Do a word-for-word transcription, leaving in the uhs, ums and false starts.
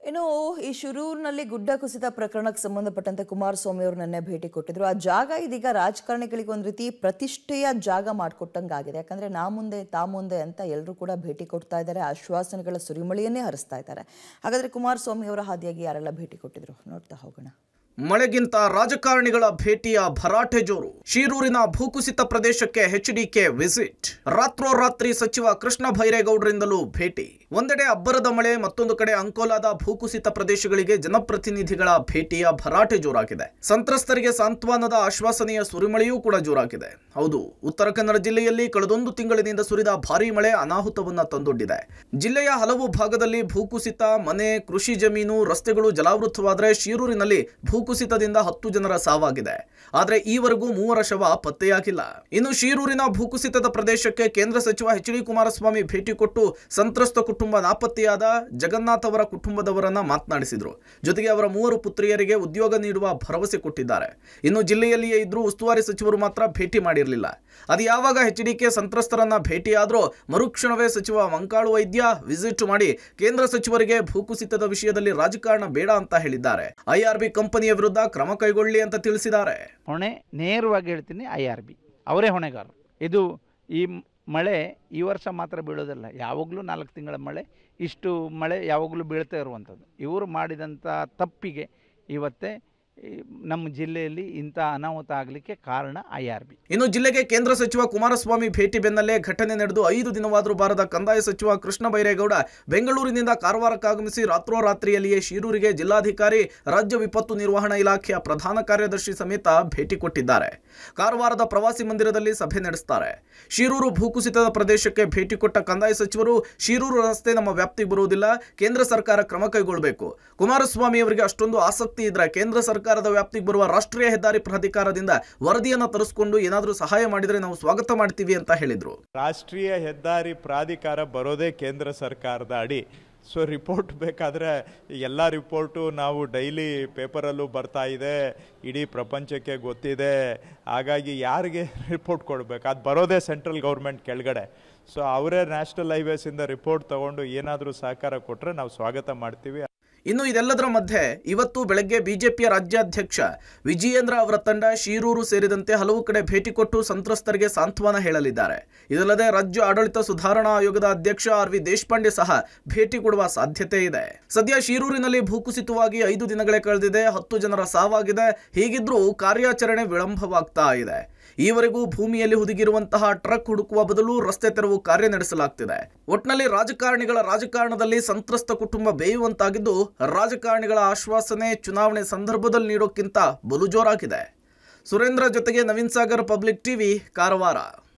ಇನ್ನು ಈ ಶಿರೂರಿನಲ್ಲಿ ಗುಡ್ಡ ಕುಸಿತ ಪ್ರಕರಣಕ್ಕೆ ಸಂಬಂಧಪಟ್ಟಂತೆ ಕುಮಾರಸ್ವಾಮಿ ಅವರು ನಿನ್ನೆ ಭೇಟಿ ಕೊಟ್ಟಿದ್ರು. ಆ ಜಾಗ ಇದೀಗ ರಾಜಕಾರಣಿಗಳಿಗೆ ಒಂದು ರೀತಿ ಪ್ರತಿಷ್ಠೆಯ ಜಾಗ ಮಾಡಿಕೊಟ್ಟಂಗಾಗಿದೆ. ಯಾಕಂದ್ರೆ ನಾ ಮುಂದೆ ತಾ ಮುಂದೆ ಅಂತ ಎಲ್ಲರೂ ಕೂಡ ಭೇಟಿ ಕೊಡ್ತಾ ಇದ್ದಾರೆ, ಆಶ್ವಾಸನೆಗಳ ಸುರಿಮಳೆಯನ್ನೇ ಹರಿಸ್ತಾ ಇದ್ದಾರೆ. ಹಾಗಾದ್ರೆ ಕುಮಾರಸ್ವಾಮಿ ಅವರ ಹಾದಿಯಾಗಿ ಯಾರೆಲ್ಲ ಭೇಟಿ ಕೊಟ್ಟಿದ್ರು ನೋಡ್ತಾ ಹೋಗೋಣ. ಮಳೆಗಿಂತ ರಾಜಕಾರಣಿಗಳ ಭೇಟಿಯ ಭರಾಟೆ ಜೋರು. ಶಿರೂರಿನ ಭೂಕುಸಿತ ಪ್ರದೇಶಕ್ಕೆ ಎಚ್ಡಿಕೆ ವಿಸಿಟ್. ರಾತ್ರೋರಾತ್ರಿ ಸಚಿವ ಕೃಷ್ಣ ಬೈರೇಗೌಡರಿಂದಲೂ ಭೇಟಿ. ಒಂದೆಡೆ ಅಬ್ಬರದ ಮಳೆ, ಮತ್ತೊಂದು ಕಡೆ ಅಂಕೋಲಾದ ಭೂಕುಸಿತ ಪ್ರದೇಶಗಳಿಗೆ ಜನಪ್ರತಿನಿಧಿಗಳ ಭೇಟಿಯ ಭರಾಟೆ ಜೋರಾಗಿದೆ. ಸಂತ್ರಸ್ತರಿಗೆ ಸಾಂತ್ವನದ ಆಶ್ವಾಸನೆಯ ಸುರಿಮಳೆಯೂ ಕೂಡ ಜೋರಾಗಿದೆ. ಹೌದು, ಉತ್ತರ ಕನ್ನಡ ಜಿಲ್ಲೆಯಲ್ಲಿ ಕಳೆದೊಂದು ತಿಂಗಳಿನಿಂದ ಸುರಿದ ಭಾರೀ ಮಳೆ ಅನಾಹುತವನ್ನ ತಂದೊಡ್ಡಿದೆ. ಜಿಲ್ಲೆಯ ಹಲವು ಭಾಗದಲ್ಲಿ ಭೂಕುಸಿತ, ಮನೆ, ಕೃಷಿ ಜಮೀನು, ರಸ್ತೆಗಳು ಜಲಾವೃತವಾದರೆ ಶಿರೂರಿನಲ್ಲಿ ಭೂಕುಸಿತದಿಂದ ಹತ್ತು ಜನರ ಸಾವಾಗಿದೆ. ಆದರೆ ಈವರೆಗೂ ಮೂವರ ಶವ ಪತ್ತೆಯಾಗಿಲ್ಲ. ಇನ್ನು ಶಿರೂರಿನ ಭೂಕುಸಿತದ ಪ್ರದೇಶಕ್ಕೆ ಕೇಂದ್ರ ಸಚಿವ ಎಚ್ ಡಿ ಕುಮಾರಸ್ವಾಮಿ ಭೇಟಿ ಕೊಟ್ಟು ಸಂತ್ರಸ್ತ ಕುಟುಂಬ ನಾಪತ್ತೆಯಾದ ಜಗನ್ನಾಥ್ ಅವರ ಕುಟುಂಬದವರನ್ನ ಮಾತನಾಡಿಸಿದ್ರು. ಜೊತೆಗೆ ಅವರ ಮೂವರು ಪುತ್ರಿಯರಿಗೆ ಉದ್ಯೋಗ ನೀಡುವ ಭರವಸೆ ಕೊಟ್ಟಿದ್ದಾರೆ. ಇನ್ನು ಜಿಲ್ಲೆಯಲ್ಲಿಯೇ ಇದ್ರೂ ಉಸ್ತುವಾರಿ ಸಚಿವರು ಮಾತ್ರ ಭೇಟಿ ಮಾಡಿರಲಿಲ್ಲ. ಅದು ಯಾವಾಗ ಎಚ್ಡಿಕೆ ಸಂತ್ರಸ್ತರನ್ನ ಭೇಟಿಯಾದ್ರೂ ಮರುಕ್ಷಣವೇ ಸಚಿವ ಮಂಕಾಳು ವೈದ್ಯ ವಿಸಿಟ್ ಮಾಡಿ ಕೇಂದ್ರ ಸಚಿವರಿಗೆ ಭೂಕುಸಿತದ ವಿಷಯದಲ್ಲಿ ರಾಜಕಾರಣ ಬೇಡ ಅಂತ ಹೇಳಿದ್ದಾರೆ. ಐಆರ್ಬಿ ಕಂಪನಿಯ ವಿರುದ್ಧ ಕ್ರಮ ಕೈಗೊಳ್ಳಿ ಅಂತ ತಿಳಿಸಿದ್ದಾರೆ. ಹೊಣೆ ನೇರವಾಗಿ ಹೇಳ್ತೀನಿ, ಐ ಆರ್ ಬಿ ಅವರೇ ಹೊಣೆಗಾರರು. ಇದು ಈ ಮಳೆ ಈ ವರ್ಷ ಮಾತ್ರ ಬೀಳೋದಲ್ಲ, ಯಾವಾಗಲೂ ನಾಲ್ಕು ತಿಂಗಳ ಮಳೆ, ಇಷ್ಟು ಮಳೆ ಯಾವಾಗಲೂ ಬೀಳ್ತಾ ಇರುವಂಥದ್ದು. ಇವರು ಮಾಡಿದಂಥ ತಪ್ಪಿಗೆ ಇವತ್ತೇ ನಮ್ಮ ಜಿಲ್ಲೆಯಲ್ಲಿ ಇಂಥ ಅನಾಹುತ ಆಗಲಿಕ್ಕೆ ಕಾರಣ ಐ ಆರ್ ಬಿ. ಇನ್ನು ಜಿಲ್ಲೆಗೆ ಕೇಂದ್ರ ಸಚಿವ ಕುಮಾರಸ್ವಾಮಿ ಭೇಟಿ ಬೆನ್ನಲ್ಲೇ ಘಟನೆ ನಡೆದು ಐದು ದಿನವಾದರೂ ಬಾರದ ಕಂದಾಯ ಸಚಿವ ಕೃಷ್ಣ ಬೈರೇಗೌಡ ಬೆಂಗಳೂರಿನಿಂದ ಕಾರವಾರಕ್ಕಾಗಮಿಸಿ ರಾತ್ರೋರಾತ್ರಿಯಲ್ಲಿಯೇ ಶಿರೂರಿಗೆ ಜಿಲ್ಲಾಧಿಕಾರಿ, ರಾಜ್ಯ ವಿಪತ್ತು ನಿರ್ವಹಣಾ ಇಲಾಖೆಯ ಪ್ರಧಾನ ಕಾರ್ಯದರ್ಶಿ ಸಮೇತ ಭೇಟಿ ಕೊಟ್ಟಿದ್ದಾರೆ. ಕಾರವಾರದ ಪ್ರವಾಸಿ ಮಂದಿರದಲ್ಲಿ ಸಭೆ ನಡೆಸುತ್ತಾರೆ. ಶಿರೂರು ಭೂಕುಸಿತದ ಪ್ರದೇಶಕ್ಕೆ ಭೇಟಿ ಕೊಟ್ಟ ಕಂದಾಯ ಸಚಿವರು, ಶಿರೂರು ರಸ್ತೆ ನಮ್ಮ ವ್ಯಾಪ್ತಿಗೆ ಬರುವುದಿಲ್ಲ, ಕೇಂದ್ರ ಸರ್ಕಾರ ಕ್ರಮ ಕೈಗೊಳ್ಳಬೇಕು. ಕುಮಾರಸ್ವಾಮಿ ಅವರಿಗೆ ಅಷ್ಟೊಂದು ಆಸಕ್ತಿ ಇದ್ರೆ ಕೇಂದ್ರ ಸರ್ಕಾರ ವ್ಯಾಪ್ತಿಗೆ ಬರುವ ರಾಷ್ಟ್ರೀಯ ಹೆದ್ದಾರಿ ಪ್ರಾಧಿಕಾರದಿಂದ ವರದಿಯನ್ನು ತರಿಸಿಕೊಂಡು ಏನಾದರೂ ಸಹಾಯ ಮಾಡಿದರೆ ನಾವು ಸ್ವಾಗತ ಮಾಡ್ತೀವಿ ಅಂತ ಹೇಳಿದ್ರು. ರಾಷ್ಟ್ರೀಯ ಹೆದ್ದಾರಿ ಪ್ರಾಧಿಕಾರ ಬರೋದೇ ಕೇಂದ್ರ ಸರ್ಕಾರದ ಅಡಿ. ಸೊ ರಿಪೋರ್ಟ್ ಬೇಕಾದರೆ ಎಲ್ಲ ರಿಪೋರ್ಟು ನಾವು ಡೈಲಿ ಪೇಪರಲ್ಲೂ ಬರ್ತಾ ಇದೆ, ಇಡೀ ಪ್ರಪಂಚಕ್ಕೆ ಗೊತ್ತಿದೆ. ಹಾಗಾಗಿ ಯಾರಿಗೆ ರಿಪೋರ್ಟ್ ಕೊಡಬೇಕು? ಅದು ಬರೋದೇ ಸೆಂಟ್ರಲ್ ಗೌರ್ಮೆಂಟ್ ಕೆಳಗಡೆ. ಸೊ ಅವರೇ ನ್ಯಾಷನಲ್ ಹೈವೇಸಿಂದ ರಿಪೋರ್ಟ್ ತಗೊಂಡು ಏನಾದರೂ ಸಹಕಾರ ಕೊಟ್ಟರೆ ನಾವು ಸ್ವಾಗತ ಮಾಡ್ತೀವಿ. ಇನ್ನು ಇದೆಲ್ಲದರ ಮಧ್ಯೆ ಇವತ್ತು ಬೆಳಗ್ಗೆ ಬಿಜೆಪಿಯ ರಾಜ್ಯಾಧ್ಯಕ್ಷ ವಿಜಯೇಂದ್ರ ಅವರ ತಂಡ ಶಿರೂರು ಸೇರಿದಂತೆ ಹಲವು ಕಡೆ ಭೇಟಿ ಕೊಟ್ಟು ಸಂತ್ರಸ್ತರಿಗೆ ಸಾಂತ್ವನ ಹೇಳಲಿದ್ದಾರೆ. ಇದಲ್ಲದೆ ರಾಜ್ಯ ಆಡಳಿತ ಸುಧಾರಣಾ ಆಯೋಗದ ಅಧ್ಯಕ್ಷ ಆರ್ ವಿ ದೇಶಪಾಂಡೆ ಸಹ ಭೇಟಿ ಕೊಡುವ ಸಾಧ್ಯತೆ ಇದೆ. ಸದ್ಯ ಶಿರೂರಿನಲ್ಲಿ ಭೂಕುಸಿತವಾಗಿ ಐದು ದಿನಗಳೇ ಕಳೆದಿದೆ, ಹತ್ತು ಜನರ ಸಾವಾಗಿದೆ. ಹೀಗಿದ್ರೂ ಕಾರ್ಯಾಚರಣೆ ವಿಳಂಬವಾಗ್ತಾ ಇದೆ. ಈವರೆಗೂ ಭೂಮಿಯಲ್ಲಿ ಹುದುಗಿರುವಂತಹ ಟ್ರಕ್ ಹುಡುಕುವ ಬದಲು ರಸ್ತೆ ತೆರವು ಕಾರ್ಯ ನಡೆಸಲಾಗ್ತಿದೆ. ಒಟ್ನಲ್ಲಿ ರಾಜಕಾರಣಿಗಳ ರಾಜಕಾರಣದಲ್ಲಿ ಸಂತ್ರಸ್ತ ಕುಟುಂಬ ಬೇಯುವಂತಾಗಿದ್ದು, ರಾಜಕಾರಣಿಗಳ ಆಶ್ವಾಸನೆ ಚುನಾವಣೆ ಸಂದರ್ಭದಲ್ಲಿ ನೀಡೋಕ್ಕಿಂತ ಬಲು ಜೋರಾಗಿದೆ. ಸುರೇಂದ್ರ ಜೊತೆಗೆ ನವೀನ್ ಸಾಗರ್, ಪಬ್ಲಿಕ್ ಟಿವಿ, ಕಾರವಾರ.